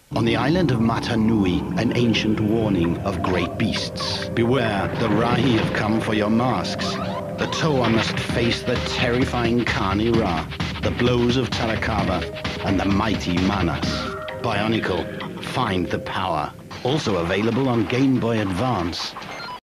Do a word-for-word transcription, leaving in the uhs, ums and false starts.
On the island of Mata Nui, an ancient warning of great beasts. Beware, the Rahi have come for your masks. The Toa must face the terrifying Kani Ra, the blows of Tarakaba, and the mighty Manas. Bionicle, find the power. Also available on Game Boy Advance.